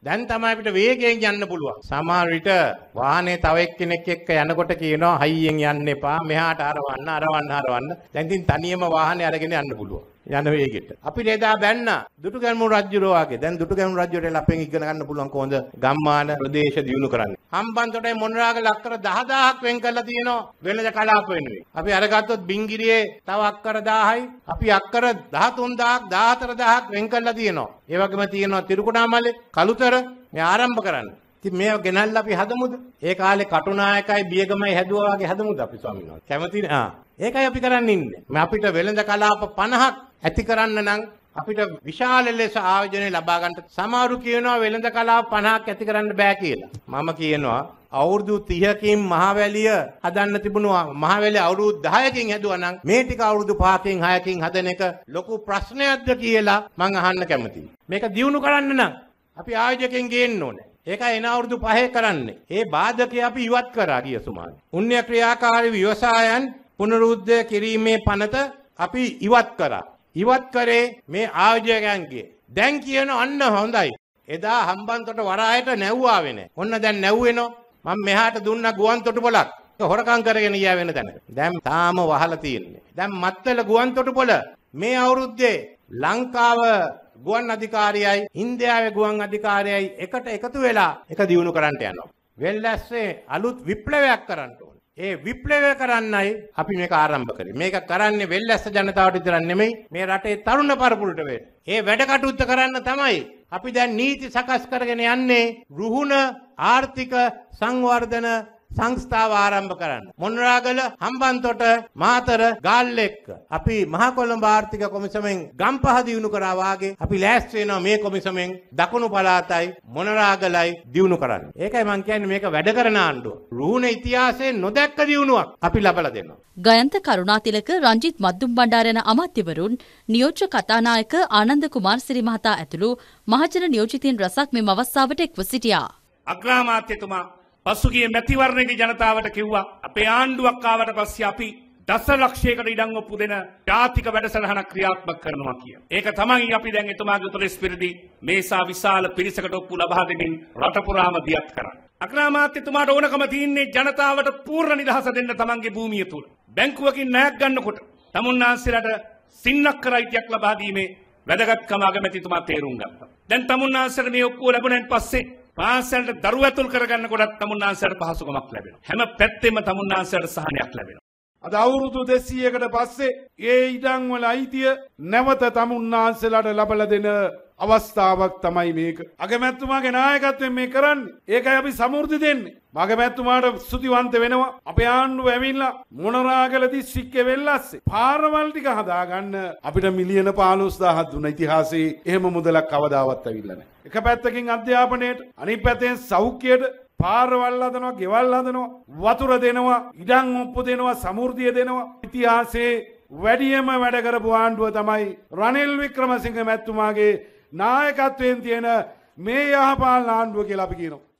දැන් තමයි අපිට වේගයෙන් යන්න පුළුවන්. සමහර විට වාහනේ තව එක්කෙනෙක් එක්ක යනකොට කියනවා හයියෙන් යන්න එපා. මෙහාට අරවන්න. දැන් ඉතින් තනියම වාහනේ අරගෙන යන්න පුළුවන්. යන වේගෙට. අපිට එදා බැන්න දුටුගැමුණු රජුරෝ වගේ. දැන් දුටුගැමුණු රජුට අපෙන් ඉගෙන ගන්න පුළුවන් කොහොමද ගම්මාන ප්‍රදේශ දියුණු කරන්නේ. හම්බන්තොටේ මොණරාගල අක්කර 10000ක් වෙන් කරලා තියෙනවා වෙළඳ කලාප වෙනුවෙන්. අපි අරගත්තොත් බිංගිරියේ තව අක්කර 1000යි. අපි අක්කර 13000ක් 14000ක් වෙන් කරලා තියෙනවා. ඒ වගේම තියෙනවා තිරුකුණාමලේ, කළුතර මේ ආරම්භ කරන්න. ඉතින් මේව ගෙනල්ලා අපි හදමුද? ඒ කාලේ කටුනායකයි බියගමයි හැදුවා වගේ හදමුද අපි ස්වාමීන් වහන්සේ? කැමතිනේ? ඒකයි අපි කරන්න ඉන්නේ. මේ අපිට වෙළඳ කලාප 50ක් ඇති කරන්න නම් අපිට විශාල ලෙස ආයෝජනය ලබා ගන්න. සමහරු කියනවා වෙළඳ කලාප 50ක් ඇති කරන්න බෑ කියලා. මම කියනවා අවුරුදු 30කින් මහවැලිය හදන්න තිබුණා. මහවැලිය අවුරුදු 10කින් හැදුවා නම් මේ ටික අවුරුදු 5කින් 6කින් හදන එක ලොකු ප්‍රශ්නයක්ද කියලා මම අහන්න කැමතියි. මේක දියුණු කරන්න නම් අපි ආයෝජකෙන් ගේන්න ඕනේ. ඒකයි එන අවුරුදු 5 කරන්නේ. ඒ බාධකේ අපි ඉවත් කරා ගිය සුමානේ. උන්‍ය ක්‍රියාකාරී ව්‍යවසායන් පුනරුද්ධ කිරීමේ පනත අපි ඉවත් කරා. ඉවත් කරේ මේ ආයෝජකයන්ගේ. දැන් කියන අන්න හොඳයි. එදා හම්බන්තොට වරායට නැව්වාවේ නැහැ. ඔන්න දැන් නැව්වෙනෝ. මම මෙහාට දුන්නා ගුවන් තොටුපොලක්. හොරකම් කරගෙන ගියා වෙන තැනක. දැන් තාම වහලා තියෙන්නේ. දැන් මත්තල ගුවන් තොටුපොල මේ අවුරුද්දේ ලංකාව ගුවන් අධිකාරියයි ඉන්දියාවේ ගුවන් අධිකාරියයි එකට එකතු වෙලා එක දියුණු කරන්නට යනවා. වෙල්ලැස්සේ අලුත් විප්ලවයක් කරන්න ඕනේ. ඒ විප්ලවය කරන්නයි අපි මේක ආරම්භ කරේ. මේක කරන්නේ වෙල්ලැස්ස ජනතාවට විතරක් නෙමෙයි මේ රටේ තරුණ පරපුරට වෙන්න. ඒ වැඩ කටයුත්ත කරන්න තමයි අපි දැන් නීති සකස් කරගෙන යන්නේ රුහුණ ආර්ථික සංවර්ධන සංස්ථාව ආරම්භ කරන්න. මොණරාගල, හම්බන්තොට, මාතර, ගාල්ලෙක්ක අපි මහ කොළඹ ආර්ථික කොමිසමෙන් ගම්පහ දියුණු කරා වාගේ අපි ලෑස්ති වෙනවා මේ කොමිසමෙන් දකුණු පළාතයි මොණරාගලයි දියුණු කරන්න. ඒකයි මම කියන්නේ මේක වැඩ කරන ආණ්ඩුව. රුහුණ ඉතිහාසයේ නොදැක්ක දියුණුවක් අපි ලබලා දෙනවා. ගයන්ත කරුණාතිලක, රංජිත් මද්දුම් බණ්ඩාර යන අමාත්‍යවරුන්, නියෝජ්‍ය කතානායක ආනන්ද කුමාරසිරි මහතා ඇතුළු මහජන නියෝජිතයින් රැසක් මෙම අවස්ථාවට එක්ව සිටියා. අග්‍රාමාත්‍යතුමා පසුගිය මැතිවරණයේදී ජනතාවට කිව්වා අපේ ආණ්ඩුවක් ආවට පස්සේ අපි දසලක්ෂයකට ඉඩම් ඔප්පු දෙන ජාතික වැඩසටහනක් ක්‍රියාත්මක කරනවා කියලා. ඒක තමයි අපි දැන් එතුමාගේ උපදෙස් පරිදි මේසා විශාල පිරිසකට ඔප්පු ලබා දෙමින් රට පුරාම දියත් කරන්නේ. අග්‍රාමාත්‍යතුමාට ඕනකම තියෙන්නේ ජනතාවට පූර්ණ නිදහස දෙන්න තමන්ගේ භූමිය තුල. බැංකුවකින් ණයක් ගන්නකොට තමුන්නාන්සේලාට සින්නක්කර අයිතියක් ලබා දීමේ වැදගත්කම අගමැතිතුමා තේරුම් ගත්තා. දැන් තමුන්නාන්සේට මේ ඔක්කොම ලැබුණෙන් පස්සේ පාසලට දරුවෝ ඇතුල් කරගන්න කොටත් තමුන්නාන්සේට පහසුකමක් ලැබෙනවා. හැම පැත්තෙම තමුන්නාන්සේට සහනයක් ලැබෙනවා. අද අවුරුදු 200කට පස්සේ ඒ ඉඩම් වල අයිතිය නැවත තමුන්නාන්සේලාට ලබා දෙන අවස්ථාවක් තමයි මේක. අගමැතිතුමාගේ නායකත්වයෙන් මේ කරන්නේ. ඒකයි අපි සමෘද්ධි දෙන්නේ. අගමැතිතුමාට ස්තුතිවන්ත වෙනවා. අපේ ආණ්ඩුව ඇවිල්ලා මොණරාගල දිස්ත්‍රික්කේ වෙල්ලස්සේ පාරවල් ටික හදාගන්න අපිට මිලියන 15000ක් දුන්න ඉතිහාසයේ එහෙම මුදලක් කවදාවත් ඇවිල්ලා නැහැ. එක පැත්තකින් අධ්‍යාපනයට, අනිත් පැත්තෙන් සෞඛ්‍යයට පාරවල් හදනවා, ගෙවල් හදනවා, වතුර දෙනවා, ඉඩම් ඔප්පු දෙනවා, සමෘද්ධිය දෙනවා. ඉතිහාසයේ වැඩිම වැඩ කරපු ආණ්ඩුව තමයි රනිල් වික්‍රමසිංහ මැතිතුමාගේ නායකත්වයෙන් තියෙන මේ යහපාලන ආණ්ඩුව කියලා අපි කියනවා.